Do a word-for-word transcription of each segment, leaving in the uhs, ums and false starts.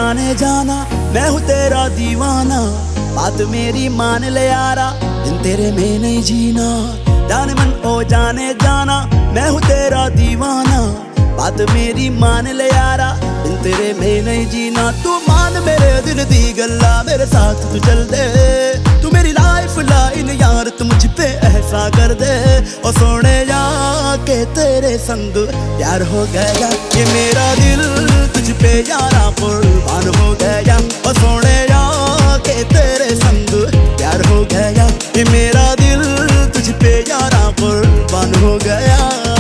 जाने जाना, मैं हूँ तेरा दीवाना। बात मेरी मान ले यारा, दिन तेरे में नहीं जीना। जाने मन ओ जाने जाना, मैं हूँ तेरा दीवाना। बात मेरी मान ले यारा, दिन तेरे में नहीं जीना। तू मान मेरे दिल दी गल्ला, मेरे साथ तू चल दे। तू मेरी लाइफ लाइन यार, तू मुझ पे ऐसा कर दे। ओ सोने जा के तेरे संग प्यार हो गया, ये मेरा दिल तुझ पे यारा कुर्बान हो गया। ओ सोने जा के तेरे संग प्यार हो गया, ये मेरा दिल तुझ पे यारा कुर्बान हो गया।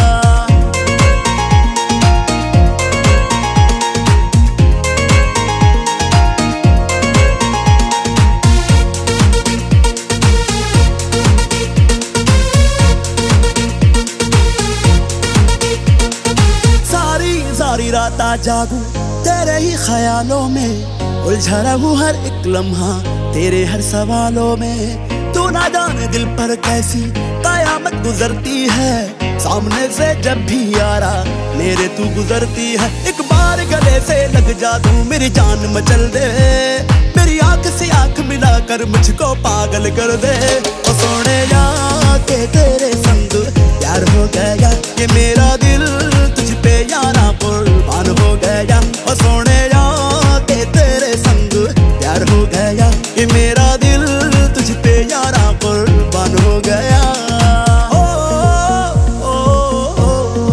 सारी रात जागूं तेरे ही ख्यालों में, उलझा रहूं हर एक लम्हा तेरे हर सवालों में। तू ना जाने दिल पर कैसी कयामत गुजरती है, सामने से जब भी यारा मेरे तू गुजरती है। एक बार गले से लग जा तू, मेरी जान मचल दे। मेरी आंख से आंख मिलाकर मुझको पागल कर दे। ओ सोने जा के तेरे संग प्यार हो गया, ये मेरा दिल तुझ पे यारा कुर्बान हो गया। ओ सोने जा के तेरे संग प्यार हो गया, ये मेरा दिल तुझ पे यारा कुर्बान हो गया। ओ ओ ओ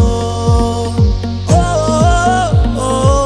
ओ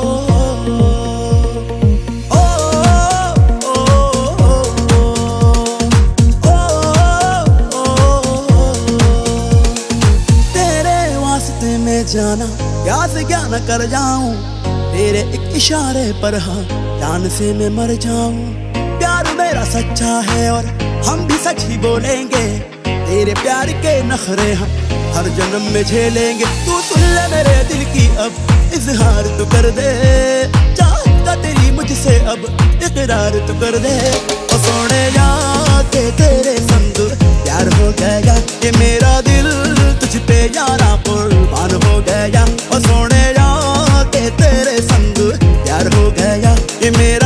तेरे वास्ते में जाना क्या से क्या न कर जाऊं, तेरे एक इशारे पर हाँ जान से मैं मर जाऊं। प्यार मेरा सच्चा है और हम भी सच ही बोलेंगे, तेरे प्यार के नखरे हम हर जन्म में झेलेंगे। तू सुन ले मेरे दिल की अब इजहार तो कर दे, चाहता तेरी मुझसे अब इकरार तो कर दे। ओ सोने जा के तेरे संग प्यार हो गया, ये मेरा दिल तुझ पे यारा कुर्बान हो गया। ओ सोने जा के तेरे संग प्यार हो गया, ये मेरा